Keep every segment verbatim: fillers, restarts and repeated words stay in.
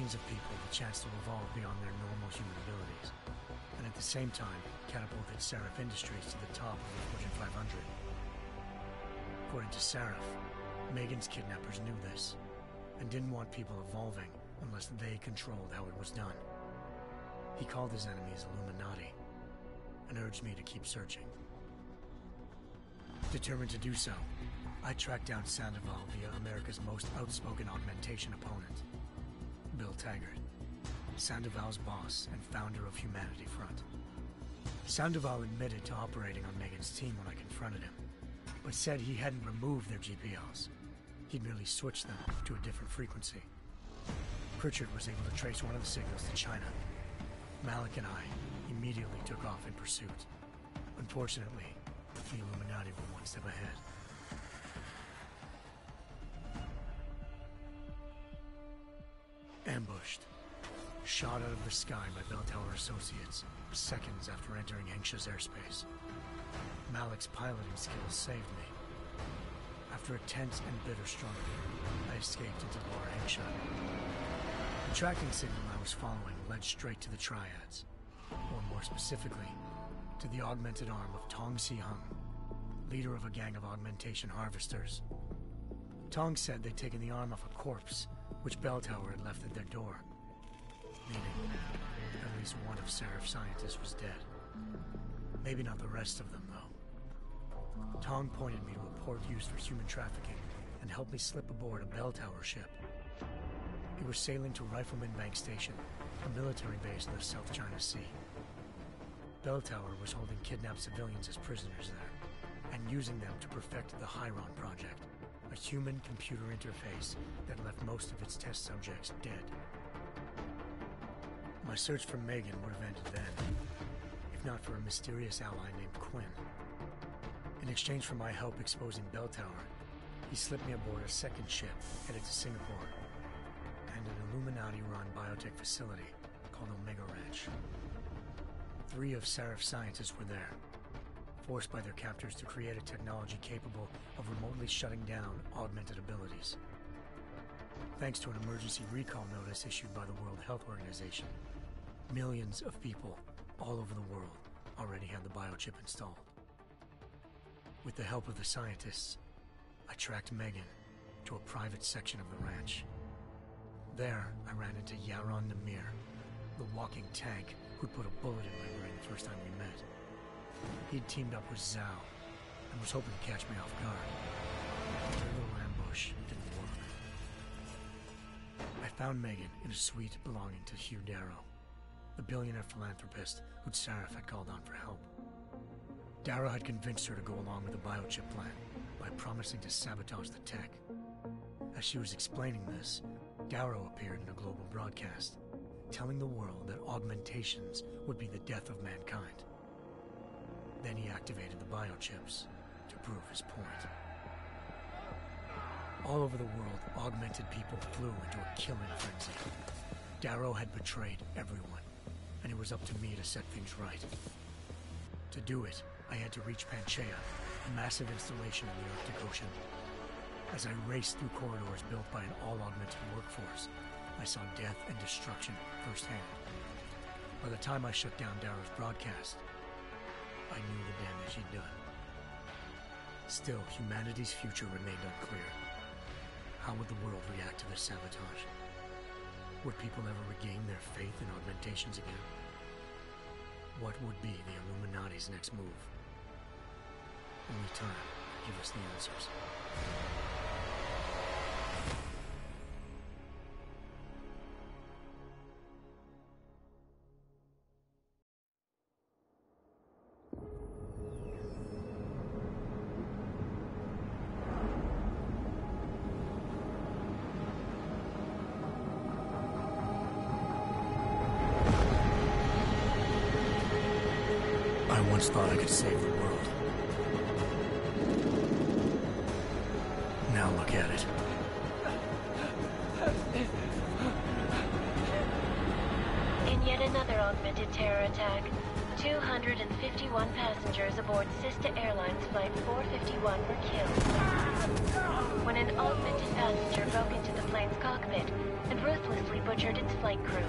millions of people the chance to evolve beyond their normal human abilities, and at the same time catapulted Seraph Industries to the top of the Fortune five hundred. According to Seraph, Megan's kidnappers knew this, and didn't want people evolving unless they controlled how it was done. He called his enemies Illuminati, and urged me to keep searching. Determined to do so, I tracked down Sandoval via America's most outspoken augmentation opponent, Bill Taggart, Sandoval's boss and founder of Humanity Front. Sandoval admitted to operating on Megan's team when I confronted him, but said he hadn't removed their G P Ls. He'd merely switched them to a different frequency. Pritchard was able to trace one of the signals to China. Malik and I immediately took off in pursuit. Unfortunately, the Illuminati were one step ahead. Ambushed. Shot out of the sky by Bell Tower Associates, seconds after entering Hengsha's airspace. Malik's piloting skills saved me. After a tense and bitter struggle, I escaped into Lower Hengsha. The tracking signal I was following led straight to the Triads, or more specifically, to the augmented arm of Tong Si-hung, leader of a gang of augmentation harvesters. Tong said they'd taken the arm off a corpse, which Bell Tower had left at their door, meaning at least one of Seraph's scientists was dead. Maybe not the rest of them, though. Tong pointed me to a port used for human trafficking and helped me slip aboard a Bell Tower ship. It was sailing to Rifleman Bank Station, a military base in the South China Sea. Bell Tower was holding kidnapped civilians as prisoners there, and using them to perfect the Hyron Project, a human-computer interface that left most of its test subjects dead. My search for Megan would have ended then, if not for a mysterious ally named Quinn. In exchange for my help exposing Bell Tower, he slipped me aboard a second ship headed to Singapore, and an Illuminati-run biotech facility called Omega Ranch. Three of Seraph's scientists were there, forced by their captors to create a technology capable of remotely shutting down augmented abilities. Thanks to an emergency recall notice issued by the World Health Organization, millions of people all over the world already had the biochip installed. With the help of the scientists, I tracked Megan to a private section of the ranch. There, I ran into Yaron Namir, the walking tank who'd put a bullet in my brain the first time we met. He'd teamed up with Zhao and was hoping to catch me off guard. Their little ambush didn't work. I found Megan in a suite belonging to Hugh Darrow, the billionaire philanthropist who'd Seraph had called on for help. Darrow had convinced her to go along with the biochip plan by promising to sabotage the tech. As she was explaining this, Darrow appeared in a global broadcast, telling the world that augmentations would be the death of mankind. Then he activated the biochips to prove his point. All over the world, augmented people flew into a killing frenzy. Darrow had betrayed everyone, and it was up to me to set things right. To do it, I had to reach Panchaea, a massive installation in the Arctic Ocean. As I raced through corridors built by an all-augmented workforce, I saw death and destruction firsthand. By the time I shut down Darrow's broadcast, I knew the damage he'd done. Still, humanity's future remained unclear. How would the world react to this sabotage? Would people ever regain their faith in augmentations again? What would be the Illuminati's next move? Only time will give us the answers. I once thought I could save the world. Now look at it. In yet another augmented terror attack, two hundred fifty-one passengers aboard Sista Airlines Flight four fifty-one were killed when an augmented passenger broke into the plane's cockpit and ruthlessly butchered its flight flight crew.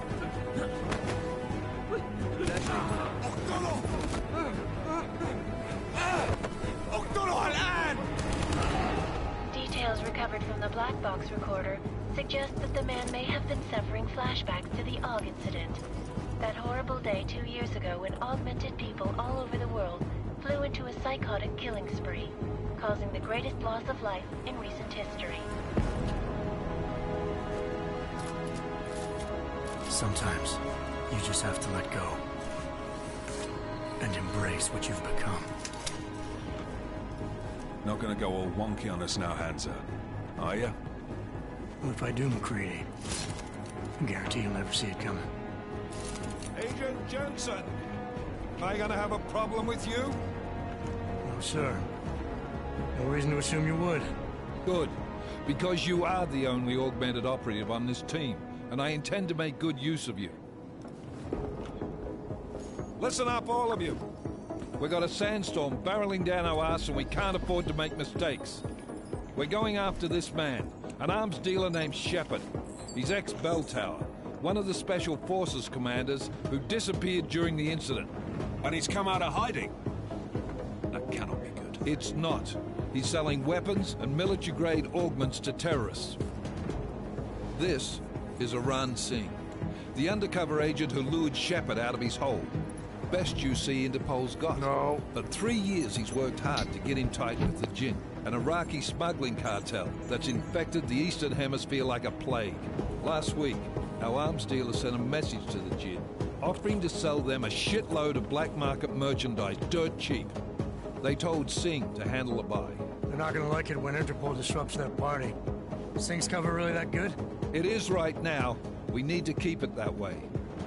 Details recovered from the black box recorder suggest that the man may have been suffering flashbacks to the Og incident. That horrible day two years ago when augmented people all over the world flew into a psychotic killing spree, causing the greatest loss of life in recent history. Sometimes, you just have to let go. And embrace what you've become. Not gonna go all wonky on us now, Hansa, are ya? Well, if I do, MacReady, I guarantee you'll never see it coming. Agent Jensen! Am I gonna have a problem with you? No, sir. No reason to assume you would. Good. Because you are the only augmented operative on this team, and I intend to make good use of you. Listen up, all of you. We got a sandstorm barreling down our arse and we can't afford to make mistakes. We're going after this man, an arms dealer named Shepard. He's ex-Bell Tower, one of the Special Forces commanders who disappeared during the incident. And he's come out of hiding? That cannot be good. It's not. He's selling weapons and military-grade augments to terrorists. This is Aran Singh, the undercover agent who lured Shepard out of his hole. Best you see Interpol's got. No. For three years he's worked hard to get in tight with the Jinn, an Iraqi smuggling cartel that's infected the Eastern Hemisphere like a plague. Last week, our arms dealer sent a message to the Jinn, offering to sell them a shitload of black market merchandise dirt cheap. They told Singh to handle the buy. They're not gonna like it when Interpol disrupts their party. Singh's cover really that good? It is right now. We need to keep it that way.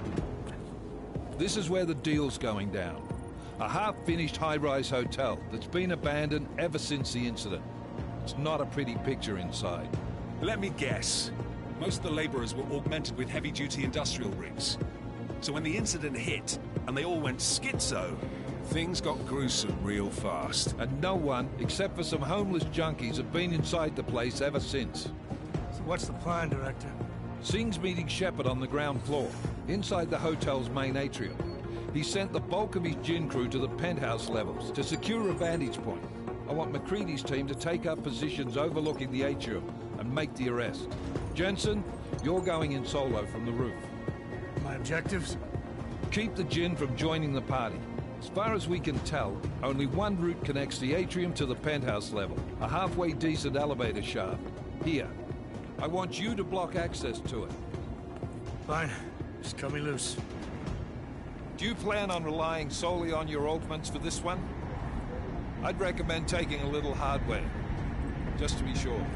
This is where the deal's going down. A half-finished high-rise hotel that's been abandoned ever since the incident. It's not a pretty picture inside. Let me guess. Most of the laborers were augmented with heavy-duty industrial rigs. So when the incident hit, and they all went schizo, things got gruesome real fast. And no one, except for some homeless junkies, have been inside the place ever since. So what's the plan, Director? Singh's meeting Shepard on the ground floor, inside the hotel's main atrium. He sent the bulk of his Jinn crew to the penthouse levels to secure a vantage point. I want MacReady's team to take up positions overlooking the atrium and make the arrest. Jensen, you're going in solo from the roof. My objectives? Keep the Jinn from joining the party. As far as we can tell, only one route connects the atrium to the penthouse level, a halfway decent elevator shaft. Here. I want you to block access to it. Fine. Just cut me loose. Do you plan on relying solely on your augments for this one? I'd recommend taking a little hardware, just to be sure.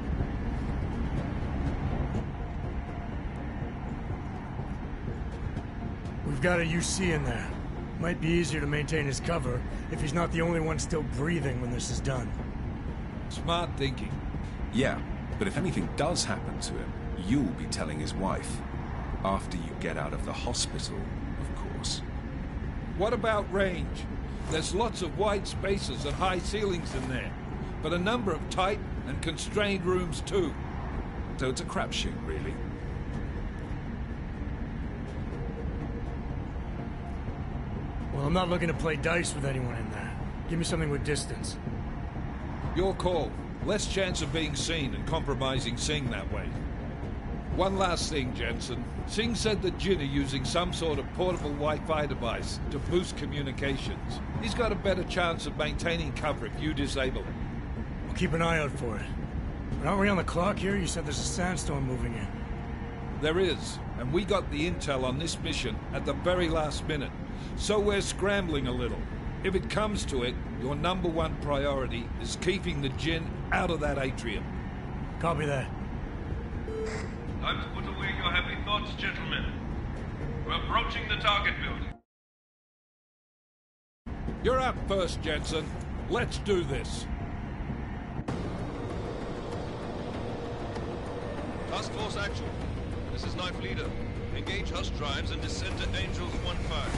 We've got a U C in there. Might be easier to maintain his cover if he's not the only one still breathing when this is done. Smart thinking. Yeah, but if anything does happen to him, you'll be telling his wife. After you get out of the hospital, of course. What about range? There's lots of wide spaces and high ceilings in there, but a number of tight and constrained rooms too. So it's a crapshoot, really. Well, I'm not looking to play dice with anyone in there. Give me something with distance. Your call. Less chance of being seen and compromising Singh that way. One last thing, Jensen. Singh said the Jinn are using some sort of portable Wi-Fi device to boost communications. He's got a better chance of maintaining cover if you disable it. We'll keep an eye out for it. But aren't we on the clock here? You said there's a sandstorm moving in. There is, and we got the intel on this mission at the very last minute. So we're scrambling a little. If it comes to it, your number one priority is keeping the Jinn out of that atrium. Copy that. Time to put away your happy thoughts, gentlemen. We're approaching the target building. You're up first, Jensen. Let's do this. Task Force action. This is Knife Leader. Engage Hush drives and descend to Angels one five.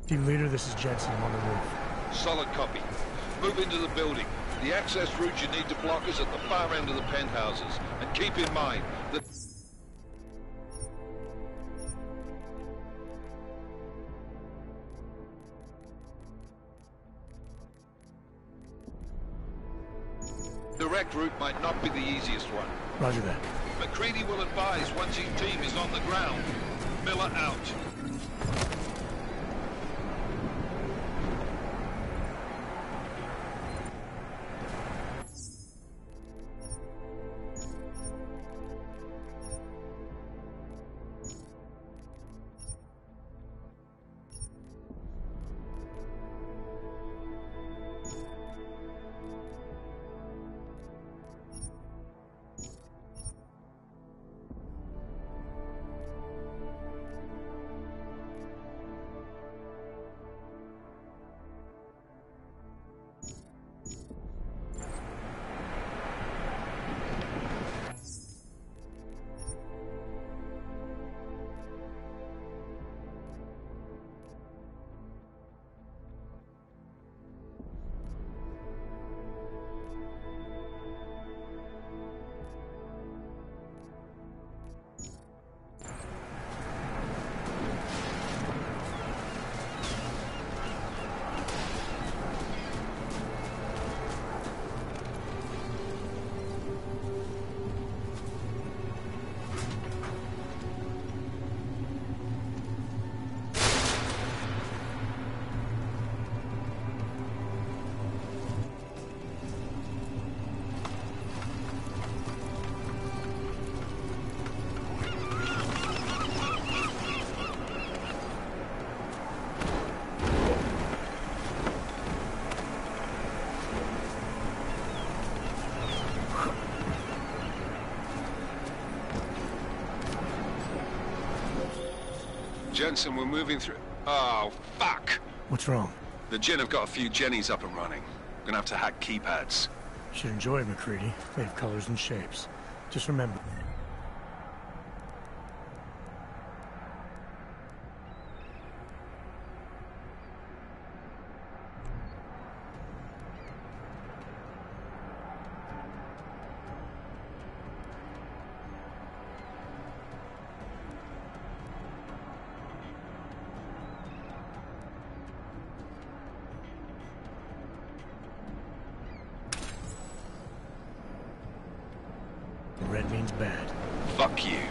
Team leader, this is Jensen. I'm on the roof. Solid copy. Move into the building. The access route you need to block is at the far end of the penthouses. And keep in mind that... Direct route might not be the easiest one. Roger that. McCready will advise once his team is on the ground. Miller out. Jensen, we're moving through... Oh, fuck! What's wrong? The Jinn have got a few Jennies up and running. Gonna have to hack keypads. Should enjoy it, McCready. They have colors and shapes. Just remember... Red means bad. Fuck you.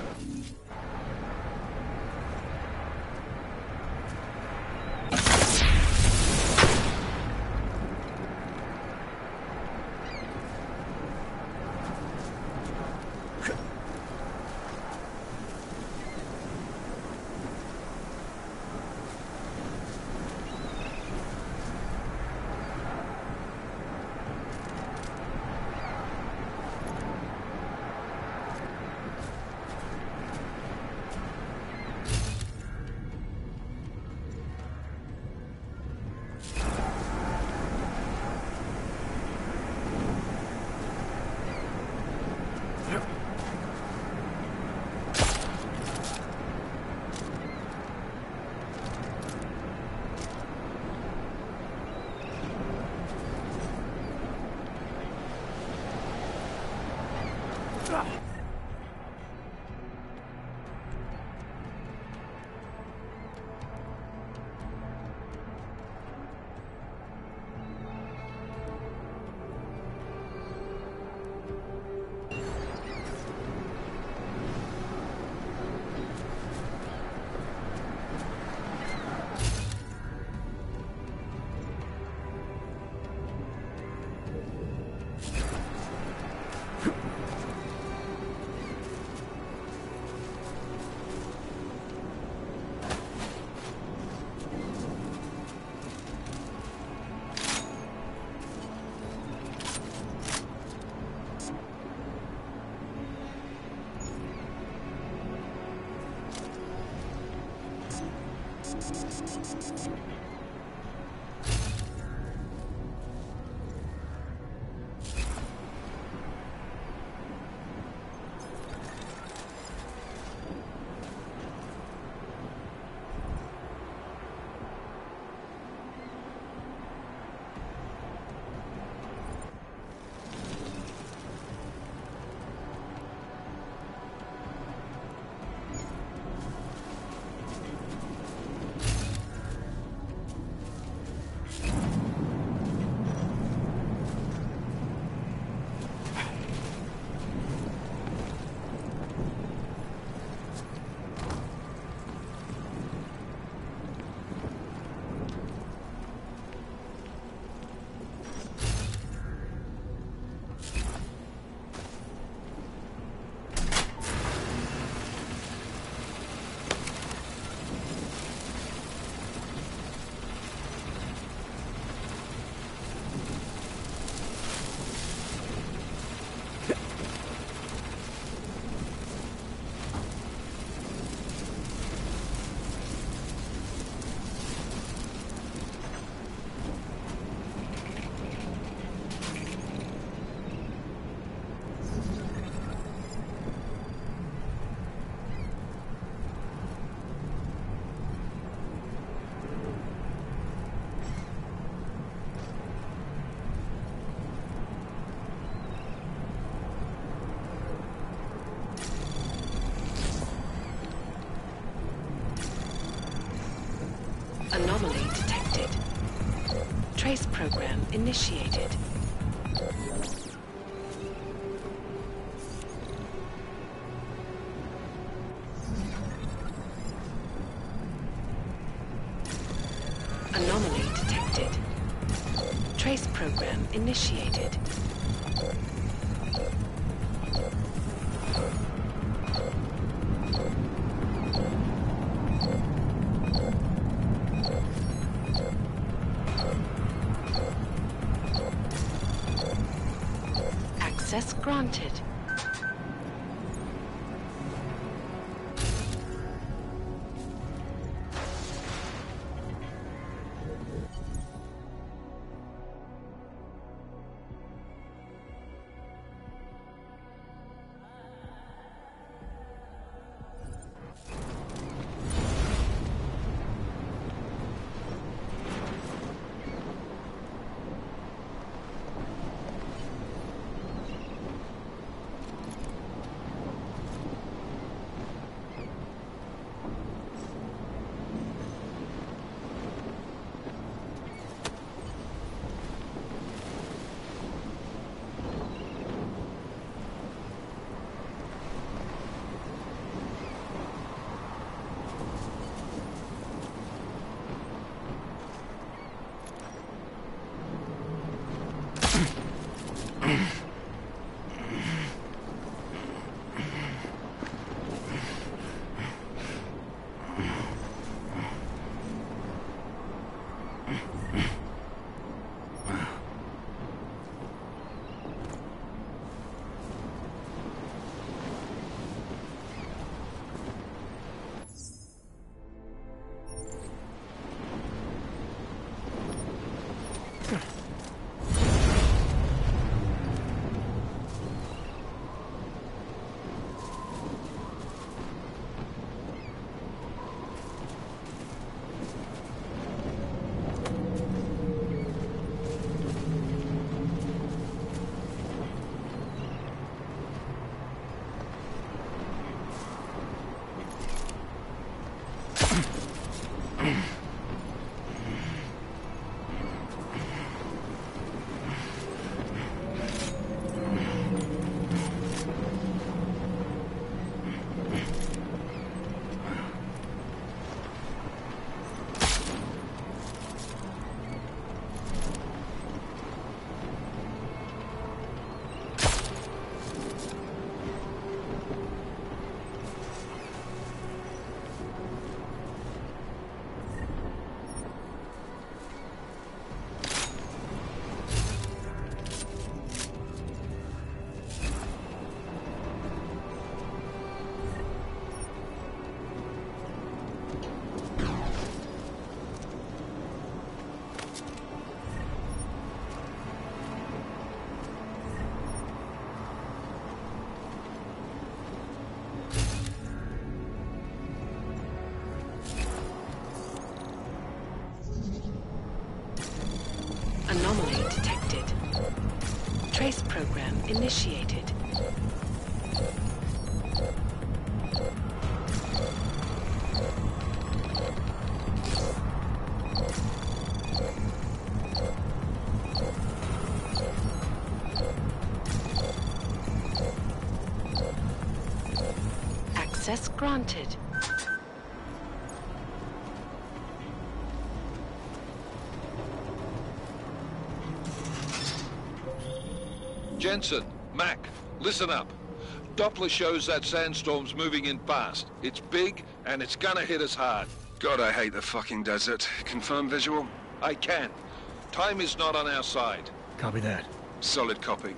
Trace program initiated. Anomaly detected. Trace program initiated. Access granted. Anomaly detected. Trace program initiated. Access granted. Jensen, Mac, listen up. Doppler shows that sandstorm's moving in fast. It's big, and it's gonna hit us hard. God, I hate the fucking desert. Confirm visual? I can. Time is not on our side. Copy that. Solid copy.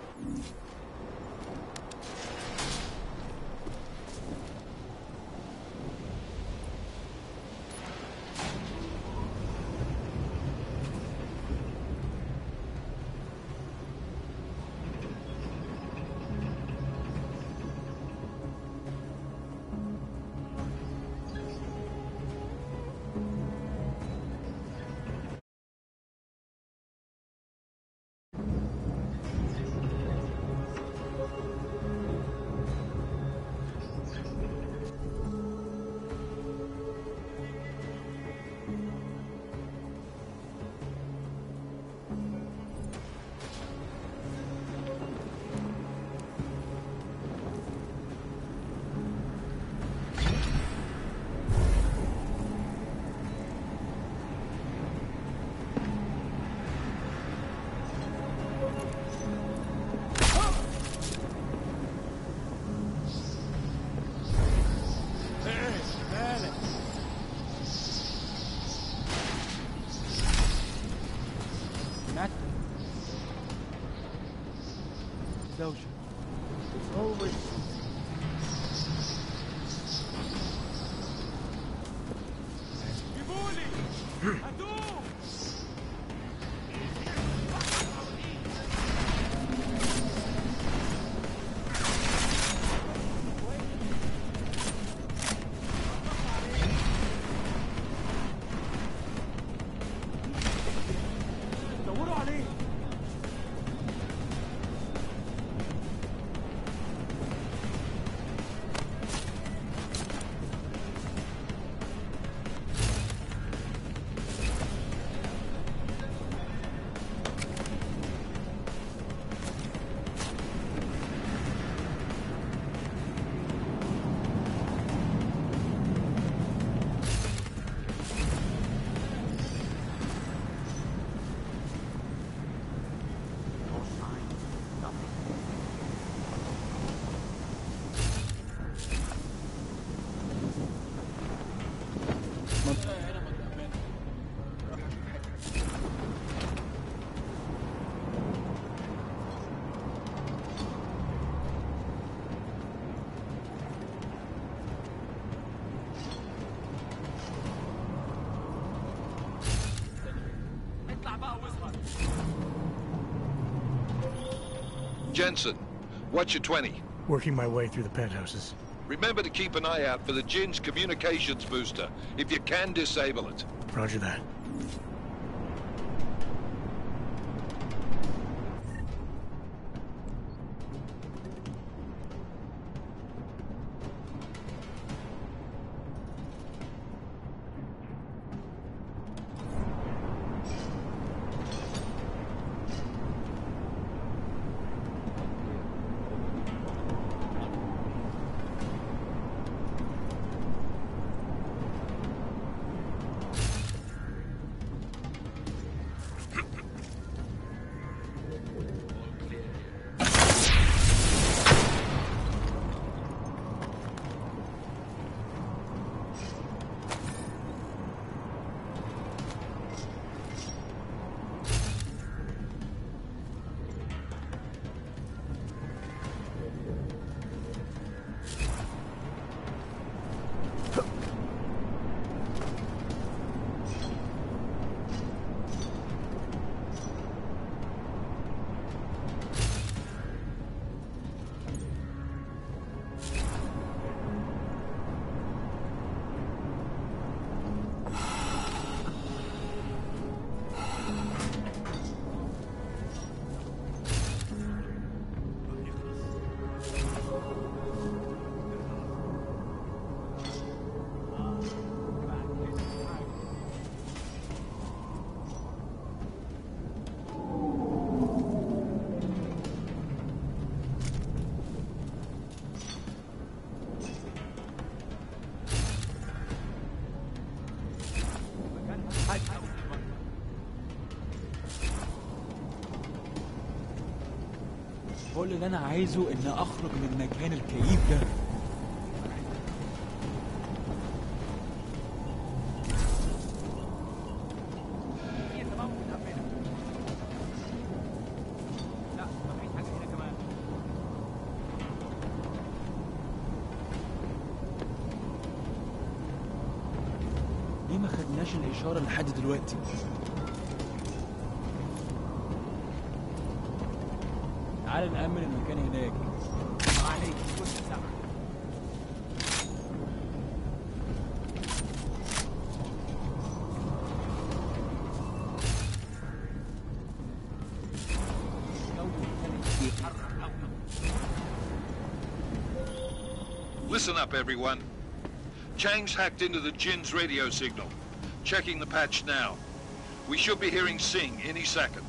سمعت دوشة. It's always جيبولي هاتوه. دوروا عليه. Jensen, what's your twenty? Working my way through the penthouses. Remember to keep an eye out for the Jinn's communications booster. If you can, disable it. Roger that. كل اللي انا عايزه ان اخرج من مكان الكئيب ده. ليه ما خدناش الاشاره لحد دلوقتي؟ تعال نأمن المكان هناك. عليك كنت سامع. Listen up, everyone. Chang's hacked into the Jinn's radio signal. Checking the patch now. We should be hearing Singh any second.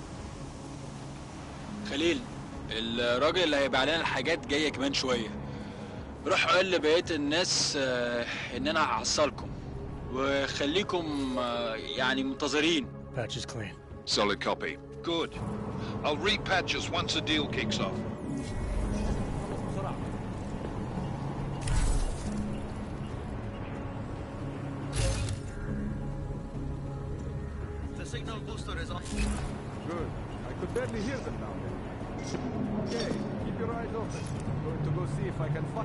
خليل، الراجل اللي هيبيع لنا الحاجات جايه كمان شويه. روح قول لبقيه الناس آه ان انا هحصلكم وخليكم آه يعني منتظرين. Patch is clean. Solid copy. Good. I'll repatch us once the deal kicks off. The signal booster is off. Could barely hear them now. Okay, keep your eyes open. I'm going to go see if I can find.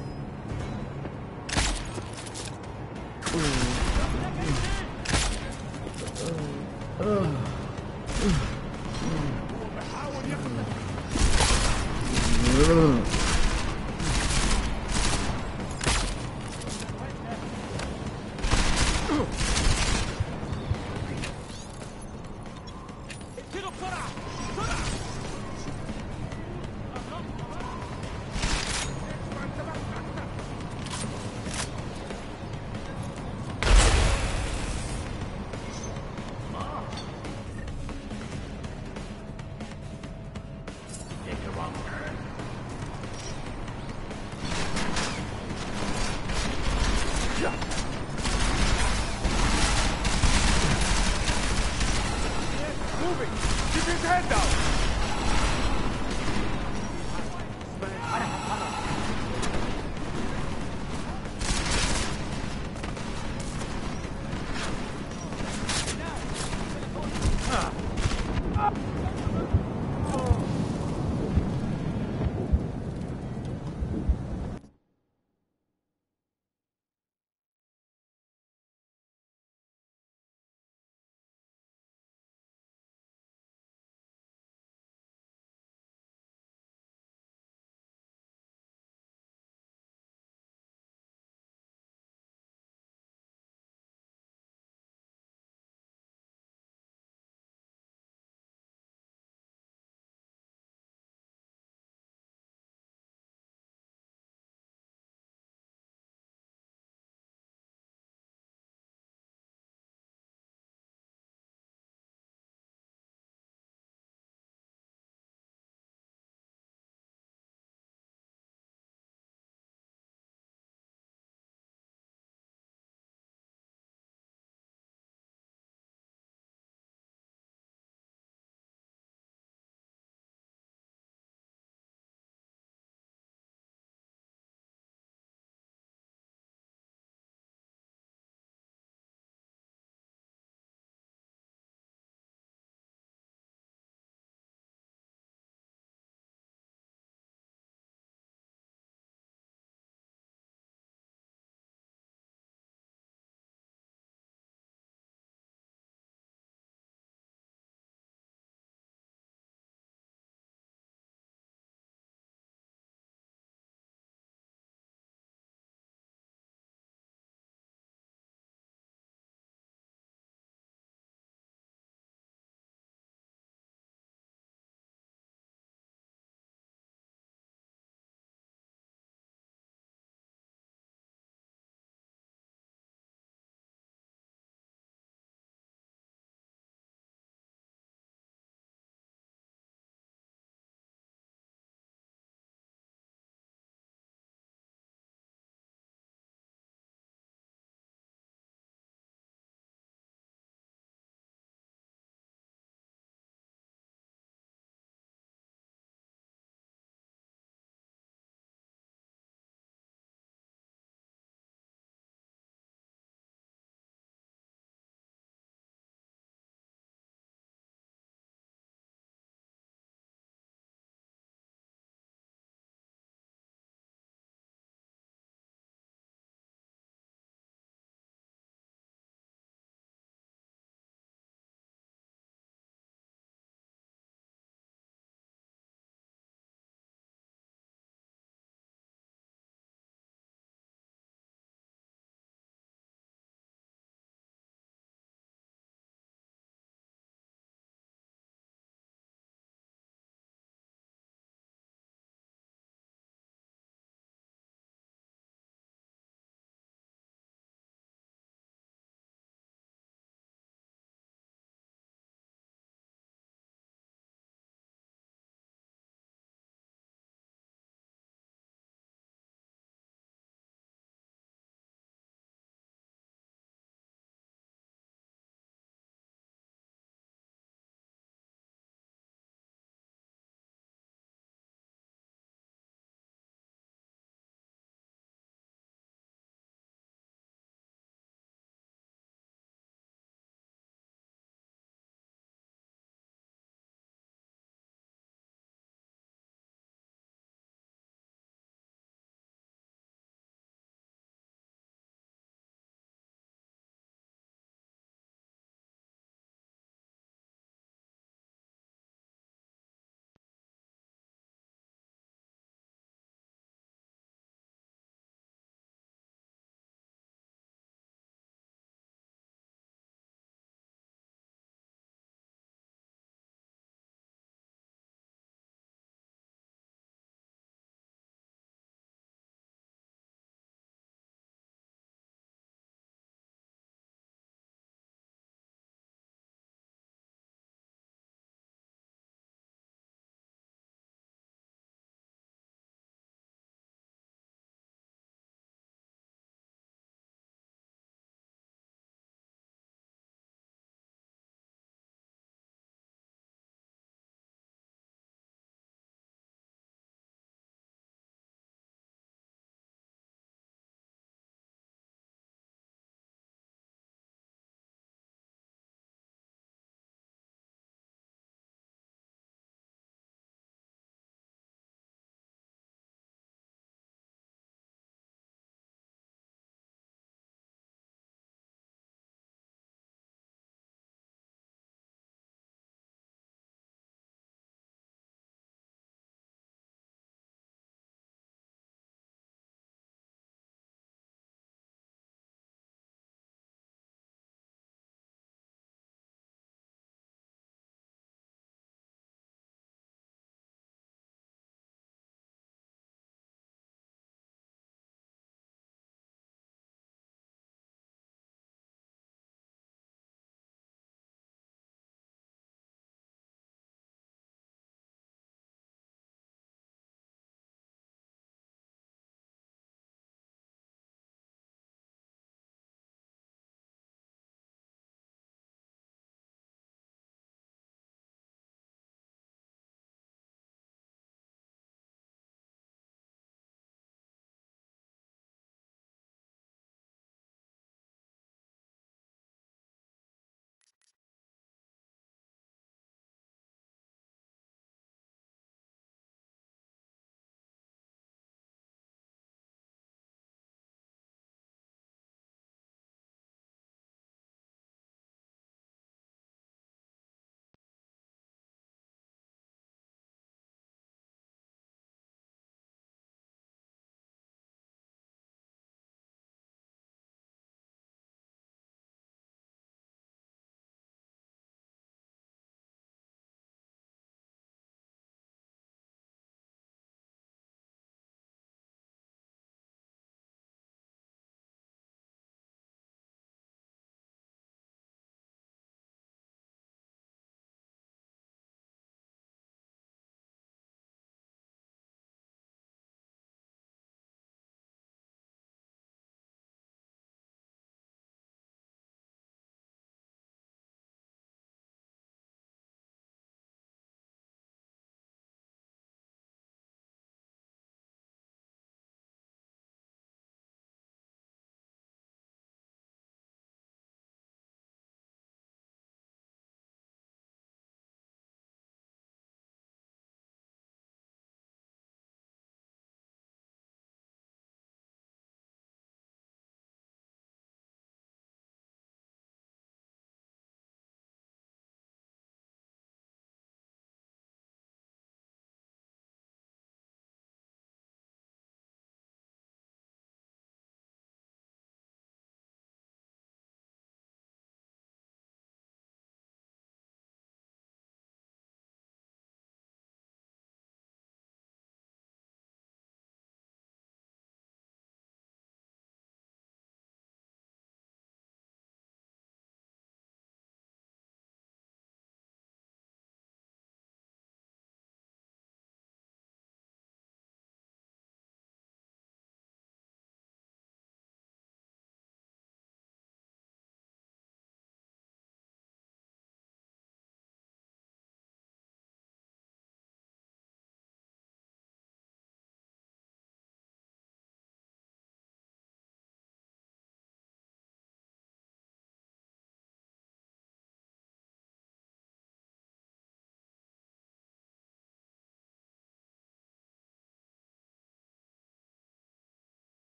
Moving! Keep his head down!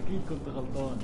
اكيد كنت غلطان.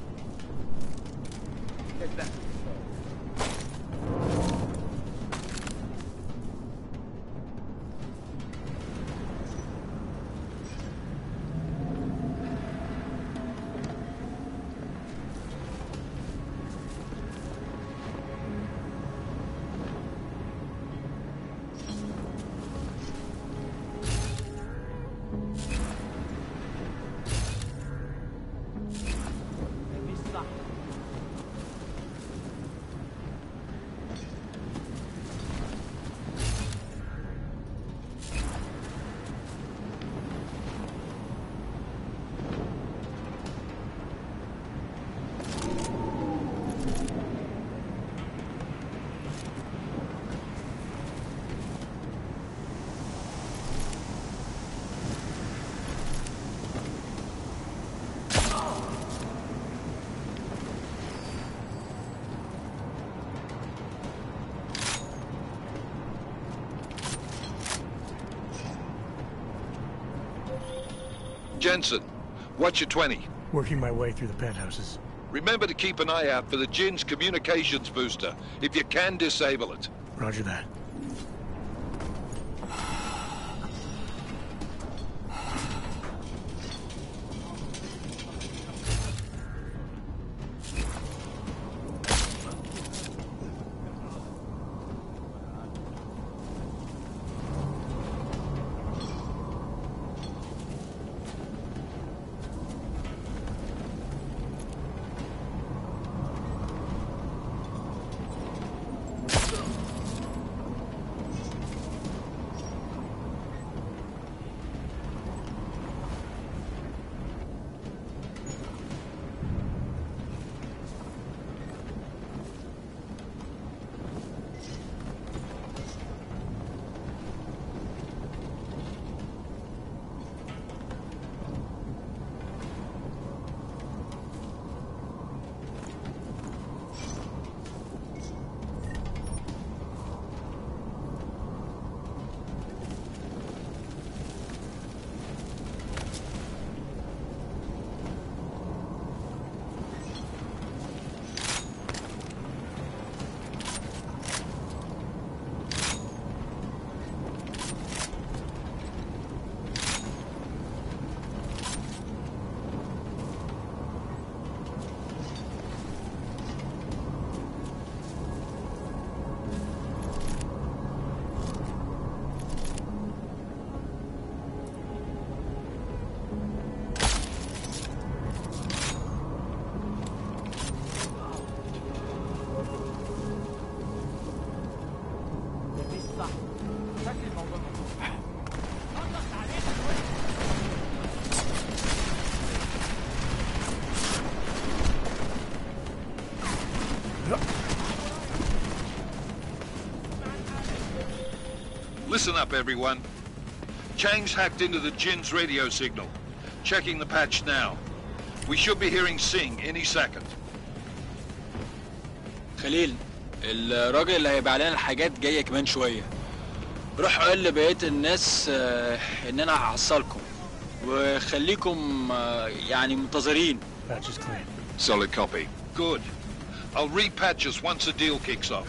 Jensen, what's your twenty? Working my way through the penthouses. Remember to keep an eye out for the Jinn's communications booster. If you can, disable it. Roger that. Listen up, everyone. Chang's hacked into the Jinn's radio signal. Checking the patch now. We should be hearing Singh any second. خليل، الراجل اللي هيبيع لنا الحاجات جايه كمان شويه. روح قول لبقيه الناس آه ان انا هحصلكم وخليكم آه يعني منتظرين. Patch is clean. Solid copy. Good. I'll repatch us once the deal kicks off.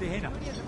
لهنا.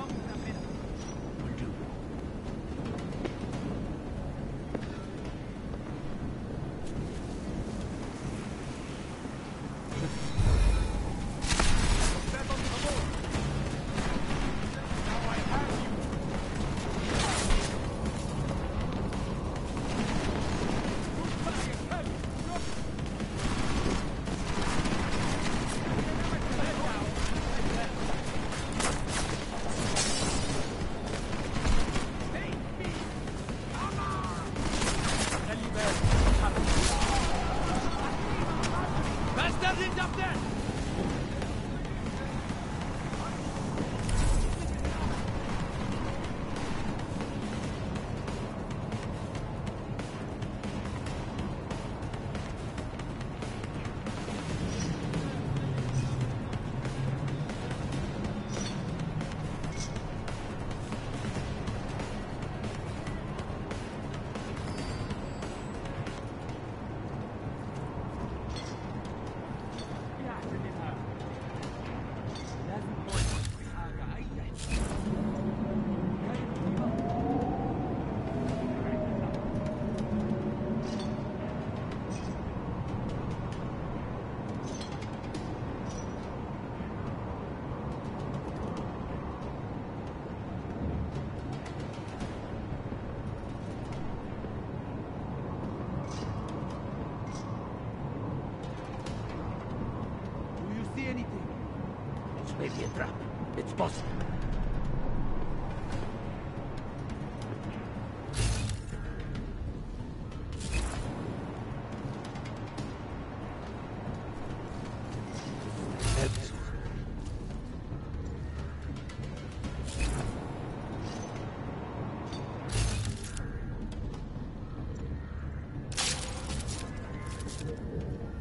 Maybe a trap. It's possible.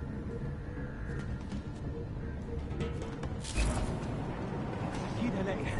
أكيد هلاقي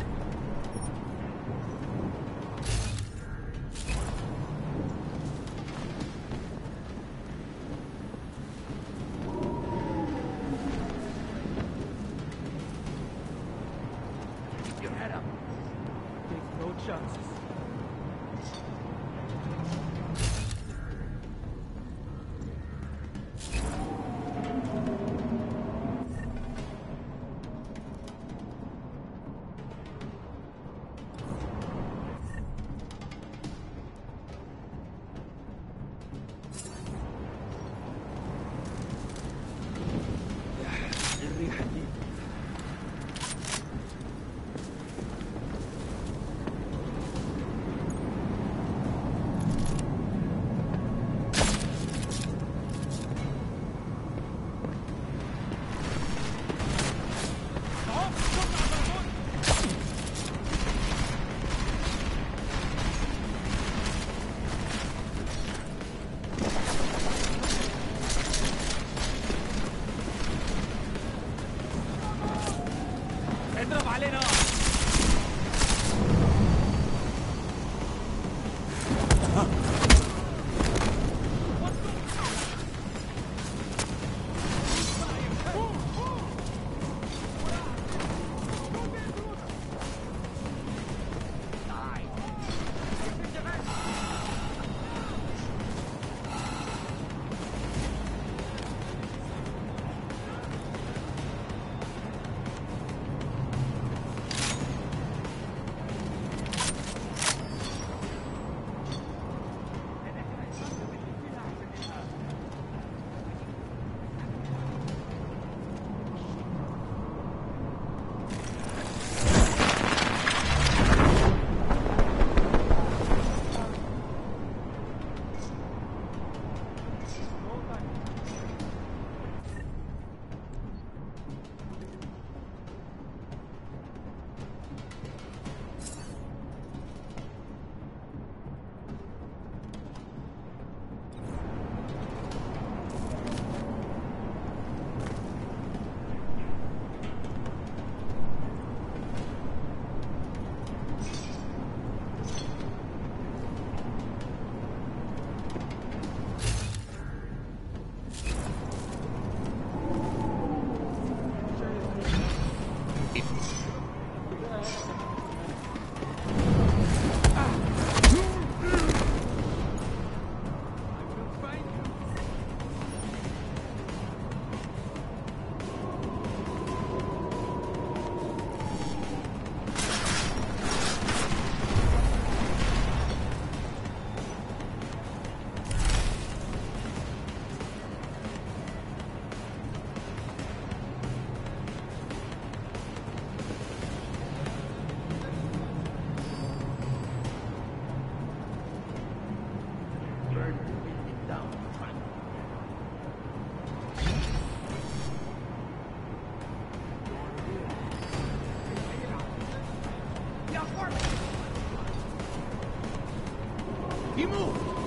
He moved!